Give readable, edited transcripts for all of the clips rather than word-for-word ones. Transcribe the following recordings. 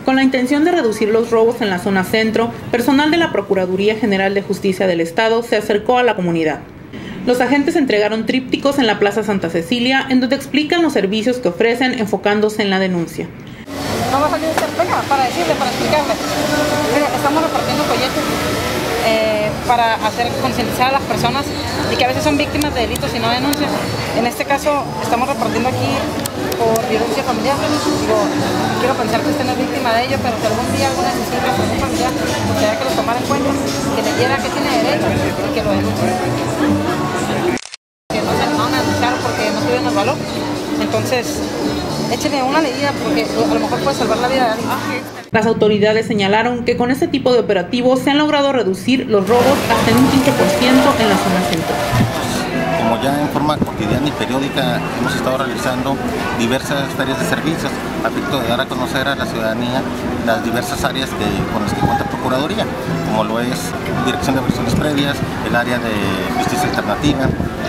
Con la intención de reducir los robos en la zona centro, personal de la Procuraduría General de Justicia del Estado se acercó a la comunidad. Los agentes entregaron trípticos en la Plaza Santa Cecilia, en donde explican los servicios que ofrecen, enfocándose en la denuncia. Vamos a salir de esta pega para decirle, para explicarle. Mira, estamos repartiendo folletos para hacer concientizar a las personas y que a veces son víctimas de delitos y no denuncian. En este caso, estamos repartiendo aquí por violencia familiar. Digo, quiero pensar que usted no es víctima de ello, pero si algún día alguna decisión de algún familiar, pues hay que lo tomar en cuenta, que leyera que tiene derecho y que lo denuncie. Que no se animaron a denunciar porque no tuvieron el valor. Entonces, échenle una leída porque a lo mejor puede salvar la vida de alguien. Las autoridades señalaron que con este tipo de operativos se han logrado reducir los robos hasta en un 15% en la zona centro. Como ya en forma cotidiana y periódica hemos estado realizando diversas ferias de servicios a efecto de dar a conocer a la ciudadanía las diversas áreas con las que cuenta Procuraduría, como lo es Dirección de Versiones Previas, el área de Justicia Alternativa,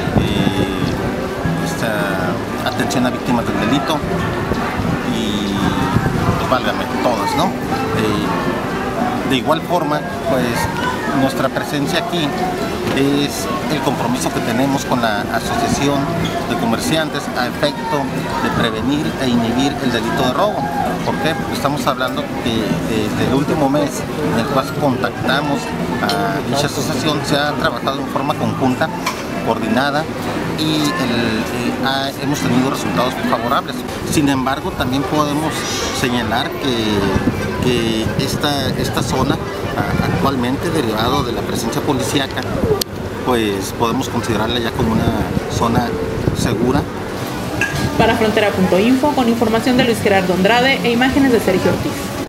atención a víctimas del delito y pues válgame, todas, ¿no? De igual forma, pues nuestra presencia aquí es el compromiso que tenemos con la Asociación de Comerciantes a efecto de prevenir e inhibir el delito de robo. ¿Por qué? Porque estamos hablando que desde el último mes en el cual contactamos a dicha asociación se ha trabajado en forma conjunta, coordinada y hemos tenido resultados favorables. Sin embargo, también podemos señalar que esta zona actualmente, derivado de la presencia policíaca, pues podemos considerarla ya como una zona segura. Para Frontera.info, con información de Luis Gerardo Andrade e imágenes de Sergio Ortiz.